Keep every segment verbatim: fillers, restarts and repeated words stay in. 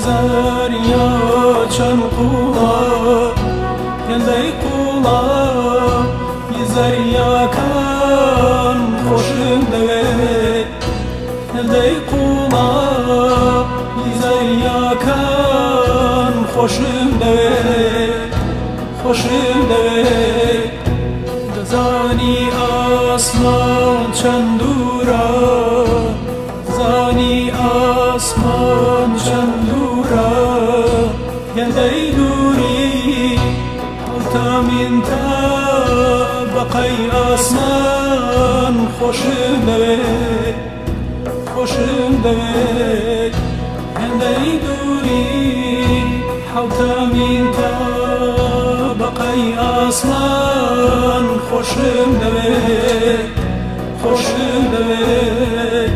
زاریا چن قولا گندی قولا زاریا کن خوشم دوید گندی قولا زاریا کن خوشم دوید خوشم دوید دزانی آسمان چند دورا زانی آسمان چند دورا گندی دوری تامین تا بقای آسمان خوشم دوید خوشم دوید گندی دوری تامین تا بقای آسمان خوشم دوید خوشم دوید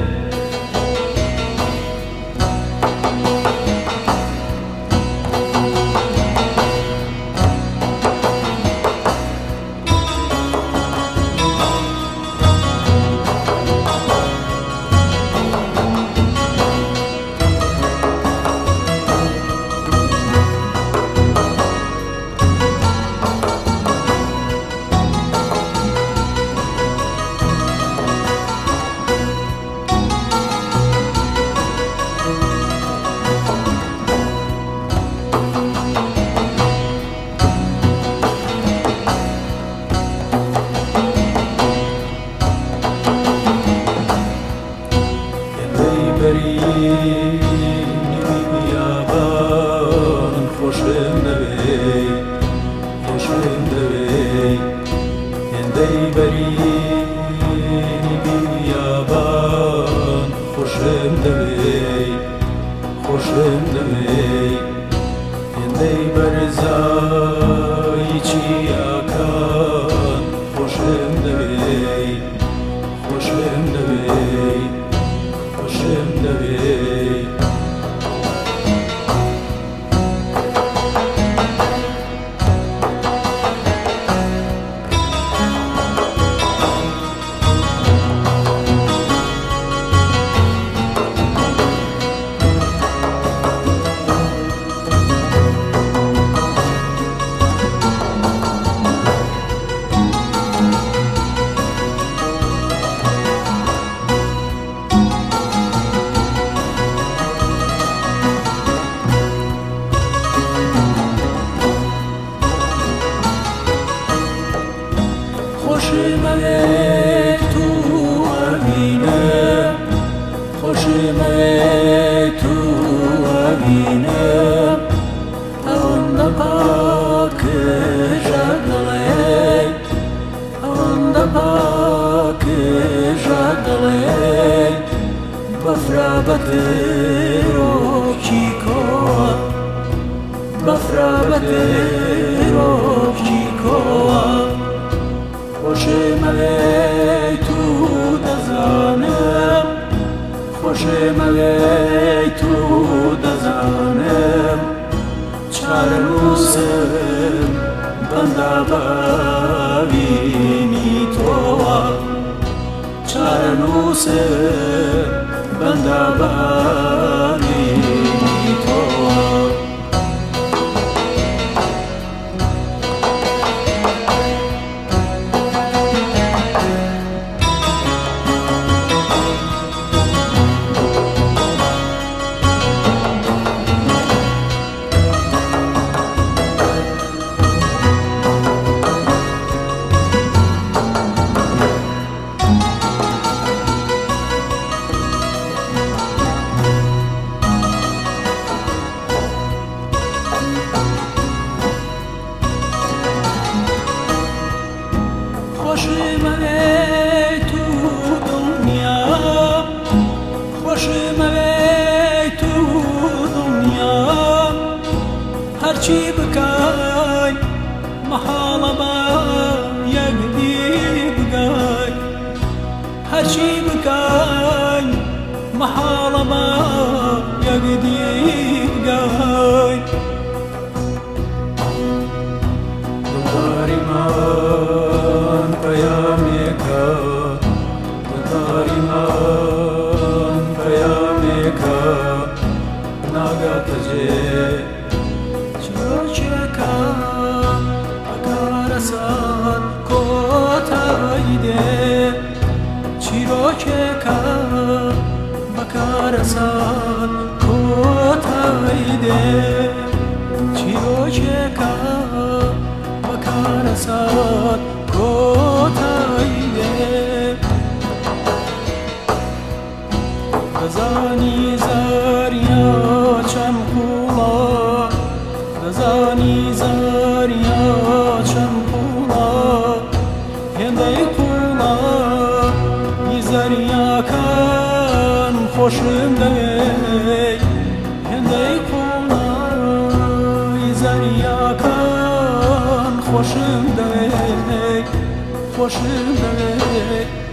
بیابان خوشم دوید خوشم دوید گندی برینی بیابان خوشم دوید خوشم دوید گندی برزایی چیاکان خوشم دوید خوشم دوید خوشم دوید خوشم اوید تو امینم خوشم اوید تو امینم اون پاک جدلی اون پاک جدلی بفرابت روکیکو بفرابت روکیکو خوشم اوید تو دزانم خوشم اوید تو دزانم چارنوسم بنده ببینی تو چارنوسم بنده ببینی تو خوشم اوید تو دنیا خوشم اوید تو دنیا هرچی بکای محاله با یک دی بگای هرچی بکای محاله با یک دی بگای داری من پیامی که داری من پیامی که نگات جه چیرۆکێکە ئەگەرەسان کۆتایی دێ چیرۆکێکە بەکارەسان کۆتایی دێ چیرۆکێکە بەکارەسان کۆتایی دێ دەزانی زاریا چەند قوڵە دەزانی زاریا چەند قوڵە هێندەی قوڵە هی زەریاکان خۆشم دەوێ هێندەی قوڵە هی زەریاکان خۆشم دەوێ خۆشم دەوێ